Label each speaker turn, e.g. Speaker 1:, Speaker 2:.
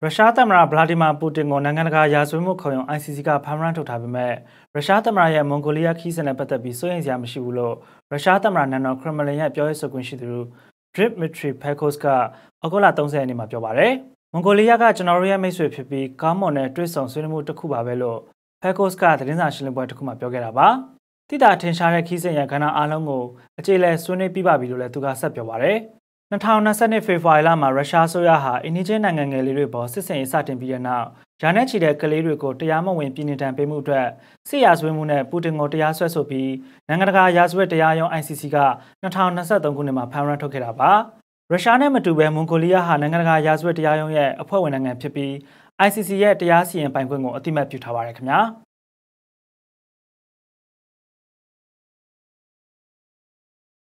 Speaker 1: ရုရှားသမ္မတဗလာဒီမာပူတင်ကိုနိုင်ငံတကာရာဇဝတ်မှုခုံရုံး ICC ကဖမ်းဝရမ်းထုတ်ထားပေမဲ့ရုရှားသမ္မတရဲ့မွန်ဂိုလီးယားခီးစဉ်နဲ့ပတ်သက်ပြီးစိုးရိမ်စရာမရှိဘူးလို့ရုရှားသမ္မတနန်နော်ခရမလင်ရဲ့ပြောရေးဆိုခွင့်ရှိသူDmitry Peskov ကဩဂုတ်လ30ရက်နေ့မှာပြောပါတယ်။မွန်ဂိုလီးယားကကျွန်တော်တို့ရဲ့မိတ်ဆွေဖြစ်ပြီးကောင်းမွန်တဲ့တွေ့ဆုံဆွေးနွေးမှုတစ်ခုပါပဲလို့ Peskov ကသတင်းစာရှင်းလင်းပွဲတစ်ခုမှာပြောခဲ့တာပါ။တိတာထင်ရှားတဲ့ခီးစဉ်ရဲ့ကဏ္ဍအားလုံးကိုအခြေလဲဆွေးနွေးပြီးပါပြီလို့လည်းသူကဆက်ပြောပါတယ်။2022ဖေဖော်ဝါရီလမှာရုရှားဆိုရဟာအင်ဒီဂျင်နိုင်ငံငယ်လေးတွေပေါ်စစ်စင်ရေးစတင်ပြီးတဲ့နောက်ဂျာနဲ့ချီတဲ့ကလေးတွေကိုတရားမဝင်ပြည်နှင်တံပေးမှုအတွက်စစ်ရာဇဝတ်မှုနဲ့ပူတင်ကိုတရားစွဲဆိုပြီးနိုင်ငံတကာရာဇဝတ်တရားရုံး ICC က2023ခုနှစ်မှာဖမ်းဝရမ်းထုတ်ခဲ့တာပါရုရှားနဲ့မတူဘဲမွန်ဂိုလီးယားဟာနိုင်ငံတကာရာဇဝတ်တရားရုံးရဲ့အဖွဲ့ဝင်နိုင်ငံဖြစ်ပြီး ICC ရဲ့တရားစီရင်ပိုင်ခွင့်ကိုအတိအမှတ်ပြုထားပါတယ်ခင်ဗျာ